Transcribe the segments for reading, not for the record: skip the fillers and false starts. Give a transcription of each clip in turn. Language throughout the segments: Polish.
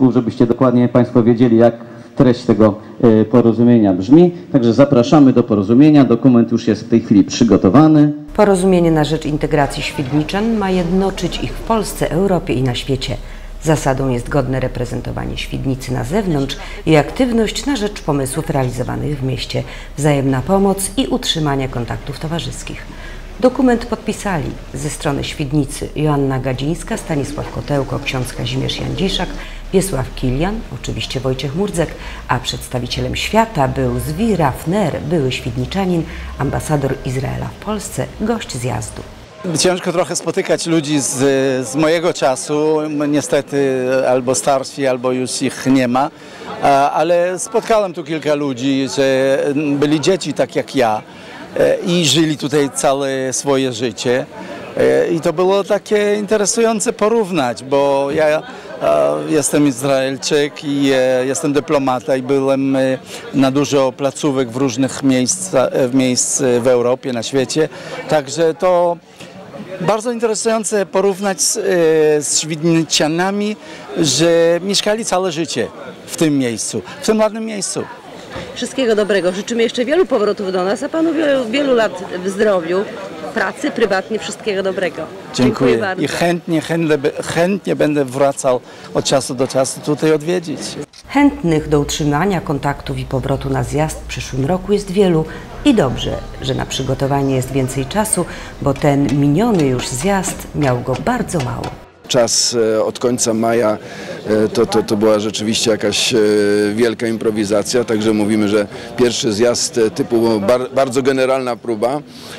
żebyście dokładnie Państwo wiedzieli, jak treść tego porozumienia brzmi. Także zapraszamy do porozumienia. Dokument już jest w tej chwili przygotowany. Porozumienie na rzecz integracji Świdniczan ma jednoczyć ich w Polsce, Europie i na świecie. Zasadą jest godne reprezentowanie Świdnicy na zewnątrz i aktywność na rzecz pomysłów realizowanych w mieście, wzajemna pomoc i utrzymanie kontaktów towarzyskich. Dokument podpisali ze strony Świdnicy Joanna Gadzińska, Stanisław Kotełko, ksiądz Kazimierz Jandziszak, Wiesław Kilian, oczywiście Wojciech Murdzek, a przedstawicielem świata był Zvi Rafner, były Świdniczanin, ambasador Izraela w Polsce, gość zjazdu. Ciężko trochę spotykać ludzi z mojego czasu, niestety albo starsi, albo już ich nie ma, ale spotkałem tu kilka ludzi, że byli dzieci tak jak ja i żyli tutaj całe swoje życie i to było takie interesujące porównać, bo ja jestem Izraelczyk i jestem dyplomata i byłem na dużo placówek w różnych miejsc w Europie, na świecie, także to bardzo interesujące porównać z Świdnicjanami, że mieszkali całe życie w tym miejscu, w tym ładnym miejscu. Wszystkiego dobrego. Życzymy jeszcze wielu powrotów do nas, a Panu wielu lat w zdrowiu, pracy, prywatnie. Wszystkiego dobrego. Dziękuję bardzo. I chętnie będę wracał od czasu do czasu tutaj odwiedzić. Chętnych do utrzymania kontaktów i powrotu na zjazd w przyszłym roku jest wielu i dobrze, że na przygotowanie jest więcej czasu, bo ten miniony już zjazd miał go bardzo mało. Czas od końca maja to była rzeczywiście jakaś wielka improwizacja, także mówimy, że pierwszy zjazd typu bardzo generalna próba.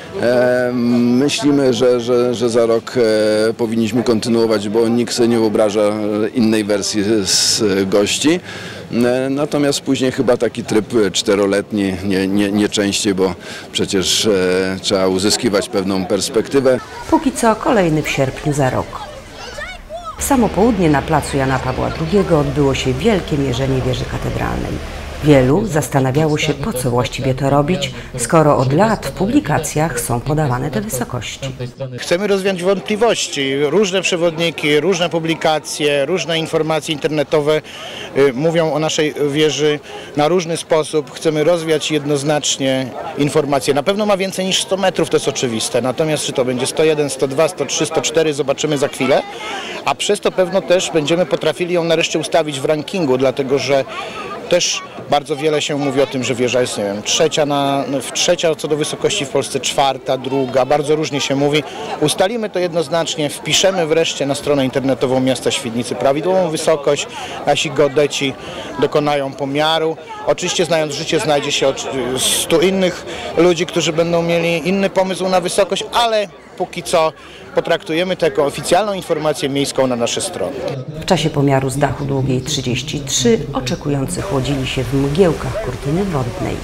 Myślimy, że za rok powinniśmy kontynuować, bo nikt sobie nie wyobraża innej wersji z gości. Natomiast później chyba taki tryb czteroletni, nie częściej, bo przecież trzeba uzyskiwać pewną perspektywę. Póki co kolejny w sierpniu za rok. W samo południe na placu Jana Pawła II odbyło się wielkie mierzenie wieży katedralnej. Wielu zastanawiało się, po co właściwie to robić, skoro od lat w publikacjach są podawane te wysokości. Chcemy rozwiać wątpliwości. Różne przewodniki, różne publikacje, różne informacje internetowe mówią o naszej wieży na różny sposób. Chcemy rozwiać jednoznacznie informacje. Na pewno ma więcej niż 100 metrów, to jest oczywiste. Natomiast czy to będzie 101, 102, 103, 104, zobaczymy za chwilę. A przez to pewno też będziemy potrafili ją nareszcie ustawić w rankingu, dlatego że też bardzo wiele się mówi o tym, że wieża jest, nie wiem, trzecia co do wysokości w Polsce, czwarta, druga, bardzo różnie się mówi. Ustalimy to jednoznacznie, wpiszemy wreszcie na stronę internetową miasta Świdnicy prawidłową wysokość, nasi geodeci dokonają pomiaru. Oczywiście znając życie znajdzie się 100 innych ludzi, którzy będą mieli inny pomysł na wysokość, ale póki co potraktujemy to jako oficjalną informację miejską na nasze strony. W czasie pomiaru z dachu długiej 33 oczekujący chłodzili się w mgiełkach kurtyny wodnej.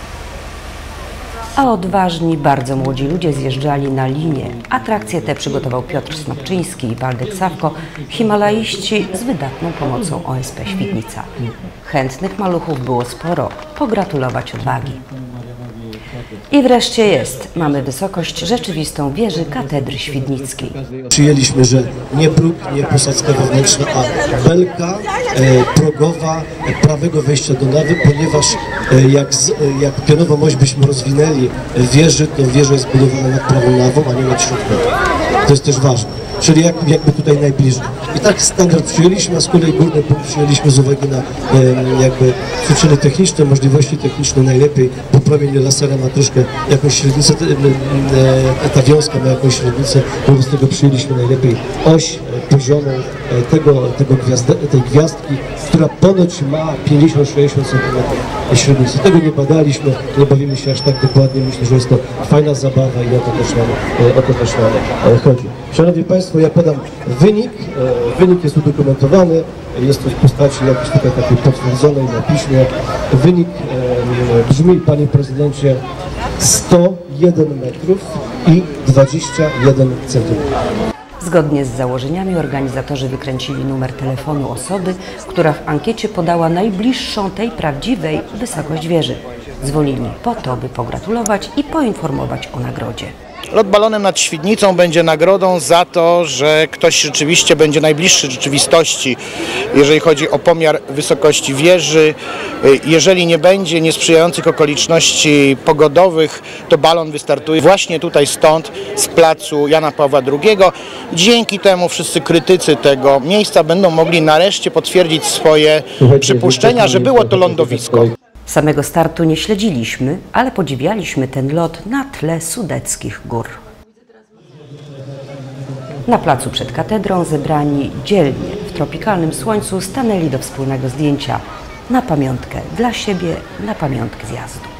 A odważni, bardzo młodzi ludzie zjeżdżali na linię. Atrakcje te przygotował Piotr Snopczyński i Waldek Sawko, himalaiści z wydatną pomocą OSP Świdnica. Chętnych maluchów było sporo, pogratulować odwagi. I wreszcie jest. Mamy wysokość rzeczywistą wieży katedry świdnickiej. Przyjęliśmy, że nie próg, nie posadzka wewnętrzna, a belka progowa prawego wejścia do nawy, ponieważ jak pionową oś byśmy rozwinęli wieży, to wieża jest budowana nad prawą nawą, a nie nad środkową. To jest też ważne. Czyli jakby tutaj najbliżej. I tak standard przyjęliśmy, a z kolei górny punkt przyjęliśmy z uwagi na jakby przyczyny techniczne, możliwości techniczne najlepiej, bo promień lasera ma troszkę jakąś średnicę, ta wiązka ma jakąś średnicę, wobec tego przyjęliśmy najlepiej oś poziomą tej gwiazdki, która ponoć ma 50-60 cm średnicy. Tego nie badaliśmy, nie bawimy się aż tak dokładnie, myślę, że jest to fajna zabawa i o to też nam chodzi. Szanowni Państwo, ja podam wynik. Wynik jest udokumentowany, jest to w postaci jakiejś tutaj takiej potwierdzonej na piśmie. Wynik brzmi, Panie Prezydencie, 101 metrów i 21 centymetrów. Zgodnie z założeniami organizatorzy wykręcili numer telefonu osoby, która w ankiecie podała najbliższą tej prawdziwej wysokość wieży. Dzwonili po to, by pogratulować i poinformować o nagrodzie. Lot balonem nad Świdnicą będzie nagrodą za to, że ktoś rzeczywiście będzie najbliższy rzeczywistości, jeżeli chodzi o pomiar wysokości wieży. Jeżeli nie będzie niesprzyjających okoliczności pogodowych, to balon wystartuje właśnie tutaj stąd, z placu Jana Pawła II. Dzięki temu wszyscy krytycy tego miejsca będą mogli nareszcie potwierdzić swoje przypuszczenia, że było to lądowisko. Samego startu nie śledziliśmy, ale podziwialiśmy ten lot na tle sudeckich gór. Na placu przed katedrą zebrani dzielnie w tropikalnym słońcu stanęli do wspólnego zdjęcia na pamiątkę dla siebie, na pamiątkę zjazdu.